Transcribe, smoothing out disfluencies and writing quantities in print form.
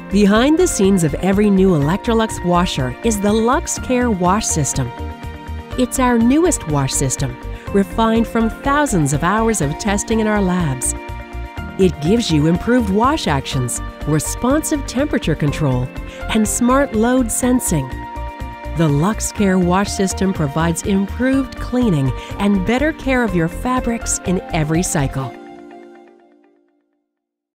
Behind the scenes of every new Electrolux washer is the LuxCare Wash system. It's our newest wash system, refined from thousands of hours of testing in our labs. It gives you improved wash actions, responsive temperature control, and smart load sensing. The LuxCare Wash system provides improved cleaning and better care of your fabrics in every cycle.